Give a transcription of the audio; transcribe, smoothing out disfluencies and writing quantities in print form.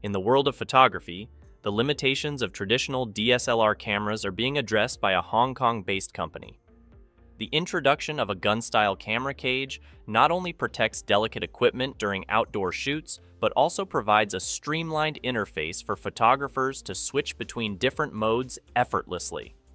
In the world of photography, the limitations of traditional DSLR cameras are being addressed by a Hong Kong-based company. The introduction of a gun-style camera cage not only protects delicate equipment during outdoor shoots, but also provides a streamlined interface for photographers to switch between different modes effortlessly.